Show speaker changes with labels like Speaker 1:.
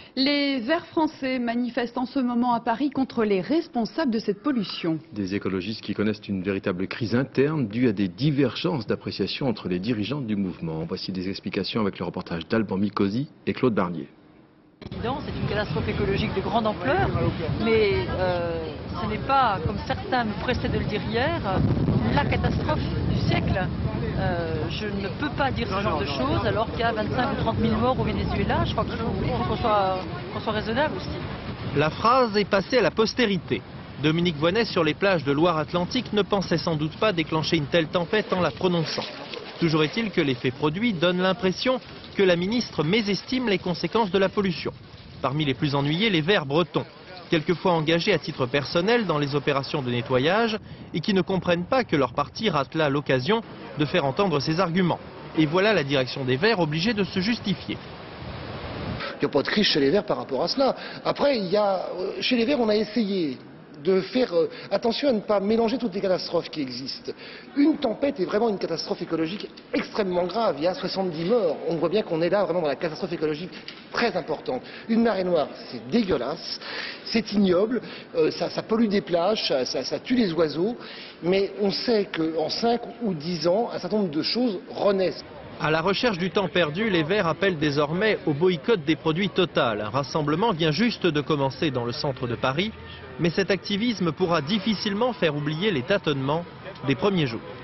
Speaker 1: Les Verts français manifestent en ce moment à Paris contre les responsables de cette pollution.
Speaker 2: Des écologistes qui connaissent une véritable crise interne due à des divergences d'appréciation entre les dirigeants du mouvement. Voici des explications avec le reportage d'Alban Mikosi et Claude Barnier.
Speaker 3: C'est une catastrophe écologique de grande ampleur, mais ce n'est pas, comme certains me pressaient de le dire hier, la catastrophe du siècle. Je ne peux pas dire ce genre de choses alors qu'il y a 25 ou 30 000 morts au Venezuela. Je crois qu'il faut qu'on soit raisonnable aussi.
Speaker 4: La phrase est passée à la postérité. Dominique Voynet, sur les plages de Loire-Atlantique, ne pensait sans doute pas déclencher une telle tempête en la prononçant. Toujours est-il que l'effet produit donne l'impression que la ministre mésestime les conséquences de la pollution. Parmi les plus ennuyés, les Verts bretons, quelquefois engagés à titre personnel dans les opérations de nettoyage et qui ne comprennent pas que leur parti rate là l'occasion de faire entendre ses arguments. Et voilà la direction des Verts obligée de se justifier.
Speaker 5: Il n'y a pas de crise chez les Verts par rapport à cela. Après, chez les Verts, on a essayé de faire attention à ne pas mélanger toutes les catastrophes qui existent. Une tempête est vraiment une catastrophe écologique extrêmement grave. Il y a 70 morts. On voit bien qu'on est là vraiment dans la catastrophe écologique très importante. Une marée noire, c'est dégueulasse, c'est ignoble, ça pollue des plages, ça tue les oiseaux, mais on sait qu'en 5 ou 10 ans, un certain nombre de choses renaissent.
Speaker 4: À la recherche du temps perdu, les Verts appellent désormais au boycott des produits Total. Un rassemblement vient juste de commencer dans le centre de Paris, mais cet activisme pourra difficilement faire oublier les tâtonnements des premiers jours.